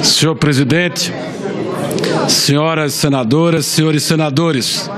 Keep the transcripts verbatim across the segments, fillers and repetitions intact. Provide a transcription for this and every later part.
Senhor presidente, senhoras senadoras, senhores senadores,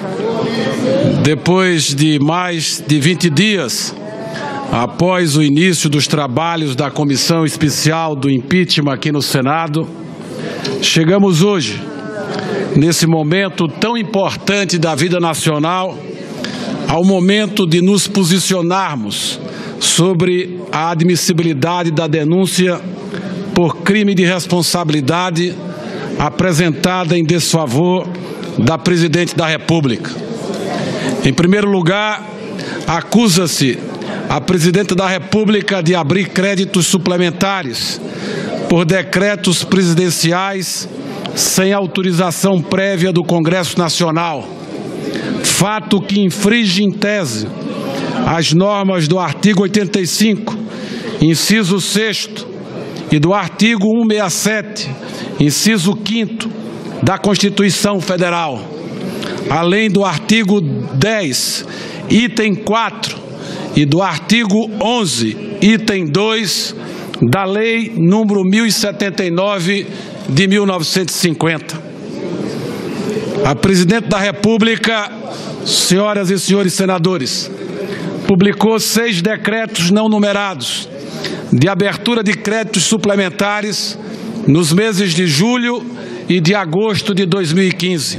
depois de mais de vinte dias após o início dos trabalhos da Comissão Especial do Impeachment aqui no Senado, chegamos hoje, nesse momento tão importante da vida nacional, ao momento de nos posicionarmos sobre a admissibilidade da denúncia por crime de responsabilidade apresentada em desfavor da Presidente da República. Em primeiro lugar, acusa-se a Presidente da República de abrir créditos suplementares por decretos presidenciais sem autorização prévia do Congresso Nacional, fato que infringe em tese as normas do artigo oitenta e cinco, inciso sexto, e do artigo cento e sessenta e sete, inciso quinto, da Constituição Federal, além do artigo dez, item quatro, e do artigo onze, item dois, da Lei número mil e setenta e nove de mil novecentos e cinquenta. A Presidente da República, senhoras e senhores senadores, publicou seis decretos não numerados de abertura de créditos suplementares nos meses de julho e de agosto de dois mil e quinze.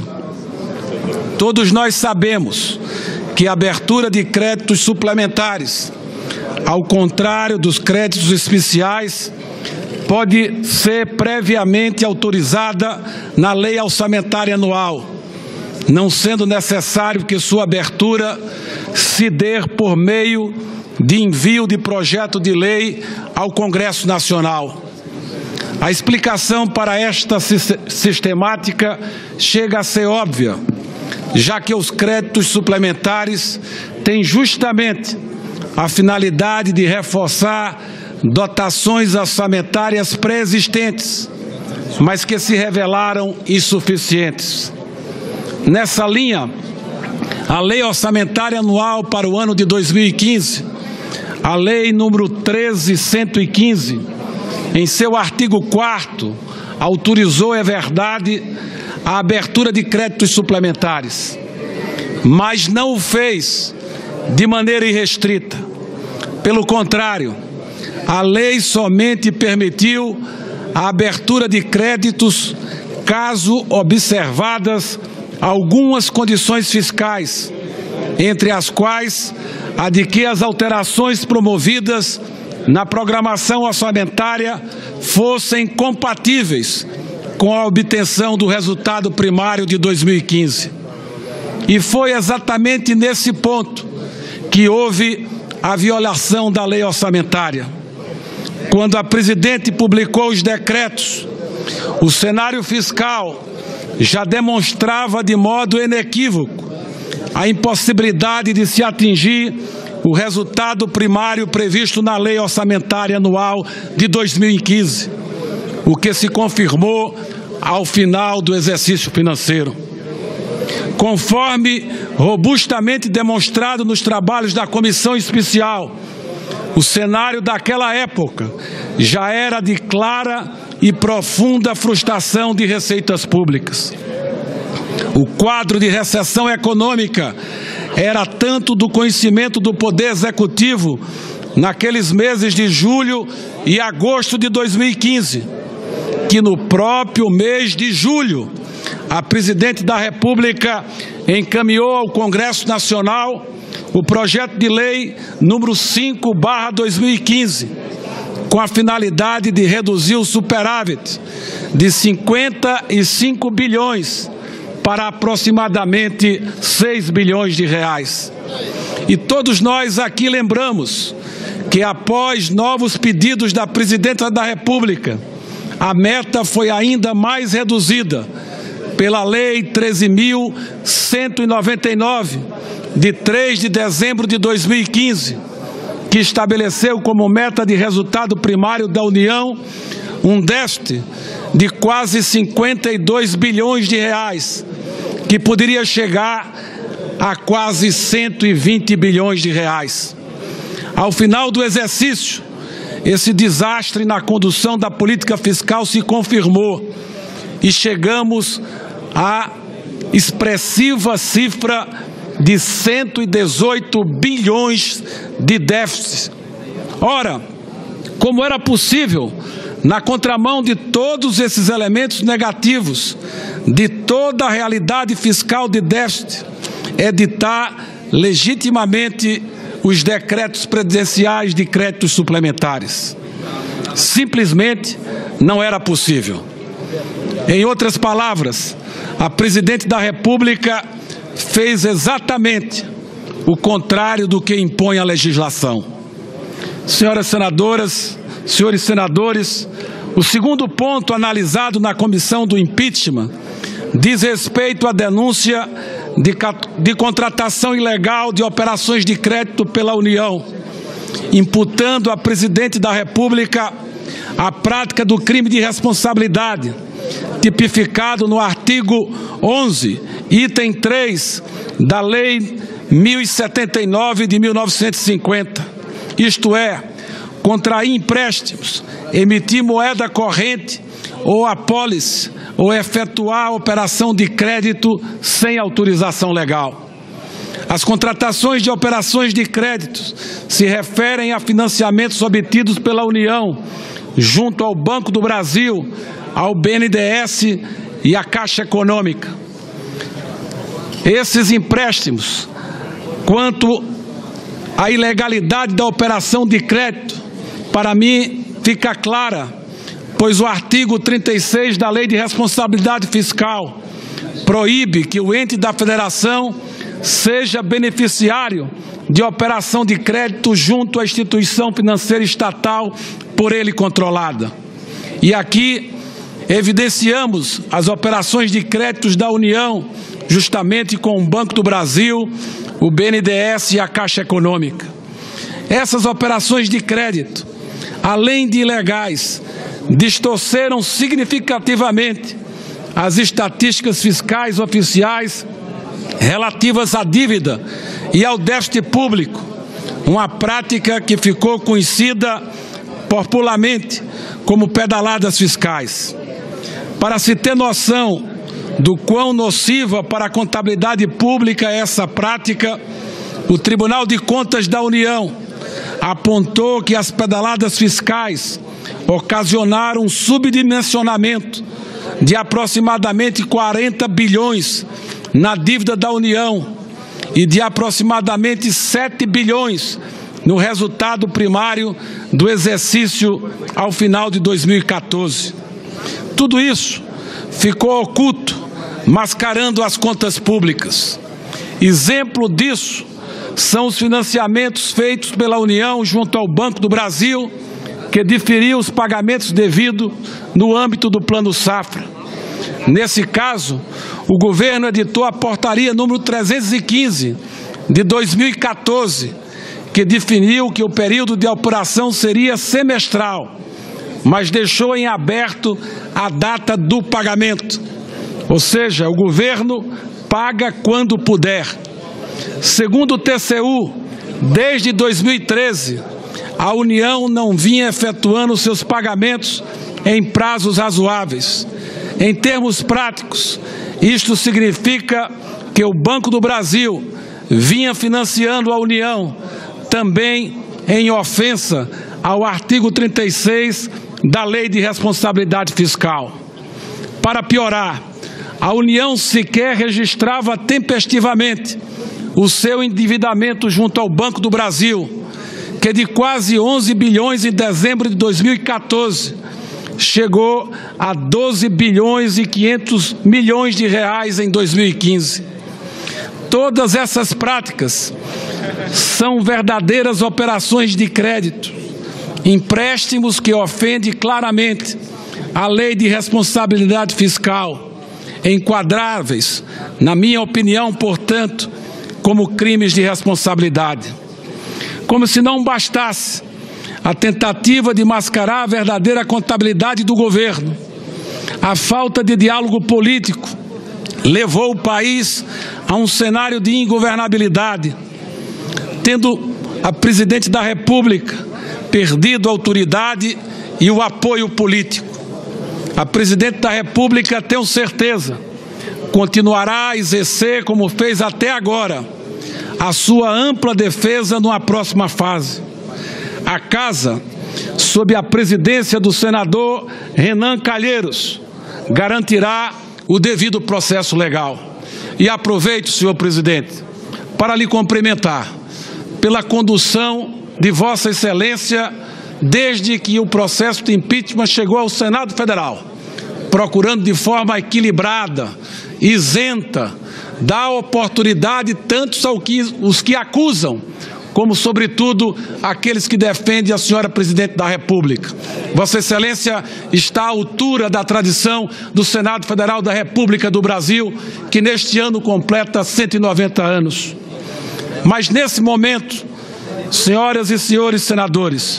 Todos nós sabemos que a abertura de créditos suplementares, ao contrário dos créditos especiais, pode ser previamente autorizada na Lei Orçamentária Anual, não sendo necessário que sua abertura se dê por meio de envio de projeto de lei ao Congresso Nacional. A explicação para esta sistemática chega a ser óbvia, já que os créditos suplementares têm justamente a finalidade de reforçar dotações orçamentárias pré-existentes, mas que se revelaram insuficientes. Nessa linha, a Lei Orçamentária Anual para o ano de dois mil e quinze, a Lei número treze mil cento e quinze, em seu artigo quarto, autorizou, é verdade, a abertura de créditos suplementares, mas não o fez de maneira irrestrita. Pelo contrário, a lei somente permitiu a abertura de créditos caso observadas algumas condições fiscais, entre as quais a de que as alterações promovidas na programação orçamentária fossem compatíveis com a obtenção do resultado primário de dois mil e quinze. E foi exatamente nesse ponto que houve a violação da lei orçamentária. Quando a Presidente publicou os decretos, o cenário fiscal já demonstrava de modo inequívoco a impossibilidade de se atingir o resultado primário previsto na Lei Orçamentária Anual de dois mil e quinze, o que se confirmou ao final do exercício financeiro. Conforme robustamente demonstrado nos trabalhos da Comissão Especial, o cenário daquela época já era de clara e profunda frustração de receitas públicas. O quadro de recessão econômica era tanto do conhecimento do Poder Executivo naqueles meses de julho e agosto de dois mil e quinze, que no próprio mês de julho, a Presidente da República encaminhou ao Congresso Nacional o projeto de lei número cinco barra dois mil e quinze, com a finalidade de reduzir o superávit de cinquenta e cinco bilhões para aproximadamente seis bilhões de reais. E todos nós aqui lembramos que após novos pedidos da Presidenta da República, a meta foi ainda mais reduzida pela Lei treze mil cento e noventa e nove, de três de dezembro de dois mil e quinze, que estabeleceu como meta de resultado primário da União um déficit de quase cinquenta e dois bilhões de reais, que poderia chegar a quase cento e vinte bilhões de reais. Ao final do exercício, esse desastre na condução da política fiscal se confirmou e chegamos à expressiva cifra de cento e dezoito bilhões de déficit. Ora, como era possível, na contramão de todos esses elementos negativos, de toda a realidade fiscal de déficit, editar legitimamente os decretos presidenciais de créditos suplementares? Simplesmente não era possível. Em outras palavras, a presidente da República fez exatamente o contrário do que impõe a legislação. Senhoras senadoras, senhores senadores, o segundo ponto analisado na comissão do impeachment diz respeito à denúncia de, de contratação ilegal de operações de crédito pela União, imputando à presidente da República a prática do crime de responsabilidade, tipificado no artigo onze, item três da Lei mil e setenta e nove de mil novecentos e cinquenta, isto é, contrair empréstimos, emitir moeda corrente ou apólice, ou efetuar operação de crédito sem autorização legal. As contratações de operações de créditos se referem a financiamentos obtidos pela União, junto ao Banco do Brasil, ao B N D E S e à Caixa Econômica. Esses empréstimos, quanto à ilegalidade da operação de crédito, para mim fica clara, pois o artigo trinta e seis da Lei de Responsabilidade Fiscal proíbe que o ente da federação seja beneficiário de operação de crédito junto à instituição financeira estatal por ele controlada. E aqui evidenciamos as operações de créditos da União, justamente com o Banco do Brasil, o B N D E S e a Caixa Econômica. Essas operações de crédito, além de ilegais, distorceram significativamente as estatísticas fiscais oficiais relativas à dívida e ao déficit público, uma prática que ficou conhecida popularmente como pedaladas fiscais. Para se ter noção do quão nociva para a contabilidade pública é essa prática, o Tribunal de Contas da União apontou que as pedaladas fiscais ocasionaram um subdimensionamento de aproximadamente quarenta bilhões na dívida da União e de aproximadamente sete bilhões no resultado primário do exercício ao final de dois mil e quatorze. Tudo isso ficou oculto, mascarando as contas públicas. Exemplo disso são os financiamentos feitos pela União junto ao Banco do Brasil, que diferiu os pagamentos devidos no âmbito do Plano Safra. Nesse caso, o governo editou a portaria número trezentos e quinze de dois mil e quatorze, que definiu que o período de apuração seria semestral, mas deixou em aberto a data do pagamento. Ou seja, o governo paga quando puder. Segundo o T C U, desde dois mil e treze, a União não vinha efetuando seus pagamentos em prazos razoáveis. Em termos práticos, isto significa que o Banco do Brasil vinha financiando a União, também em ofensa ao artigo trinta e seis da Lei de Responsabilidade Fiscal. Para piorar, a União sequer registrava tempestivamente o seu endividamento junto ao Banco do Brasil, que de quase onze bilhões em dezembro de dois mil e quatorze, chegou a doze bilhões e quinhentos milhões de reais em dois mil e quinze. Todas essas práticas são verdadeiras operações de crédito, empréstimos que ofendem claramente a Lei de Responsabilidade Fiscal, enquadráveis, na minha opinião, portanto, como crimes de responsabilidade. Como se não bastasse a tentativa de mascarar a verdadeira contabilidade do governo, a falta de diálogo político levou o país a um cenário de ingovernabilidade, tendo a presidente da República perdido a autoridade e o apoio político. A Presidente da República, tenho certeza, continuará a exercer, como fez até agora, a sua ampla defesa numa próxima fase. A Casa, sob a presidência do senador Renan Calheiros, garantirá o devido processo legal. E aproveito, senhor presidente, para lhe cumprimentar pela condução de Vossa Excelência desde que o processo de impeachment chegou ao Senado Federal, procurando de forma equilibrada, isenta, dar oportunidade tanto aos que, os que acusam, como, sobretudo, aqueles que defendem a senhora Presidente da República. Vossa Excelência está à altura da tradição do Senado Federal da República do Brasil, que neste ano completa cento e noventa anos. Mas, nesse momento, senhoras e senhores senadores,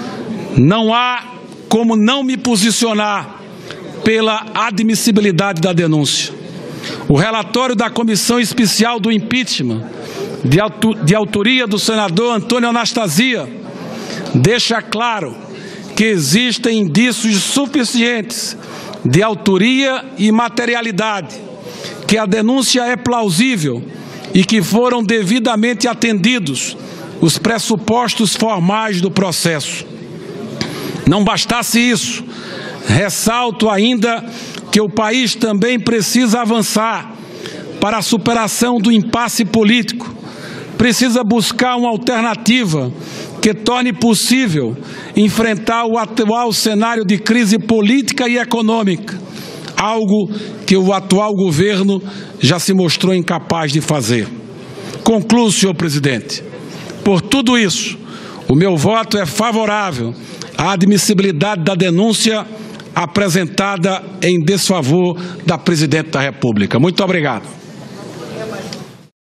não há como não me posicionar pela admissibilidade da denúncia. O relatório da Comissão Especial do Impeachment, de, auto, de autoria do senador Antônio Anastasia, deixa claro que existem indícios suficientes de autoria e materialidade, que a denúncia é plausível e que foram devidamente atendidos os pressupostos formais do processo. Não bastasse isso, ressalto ainda que o país também precisa avançar para a superação do impasse político, precisa buscar uma alternativa que torne possível enfrentar o atual cenário de crise política e econômica, algo que o atual governo já se mostrou incapaz de fazer. Concluo, senhor presidente. Por tudo isso, o meu voto é favorável à admissibilidade da denúncia apresentada em desfavor da Presidente da República. Muito obrigado.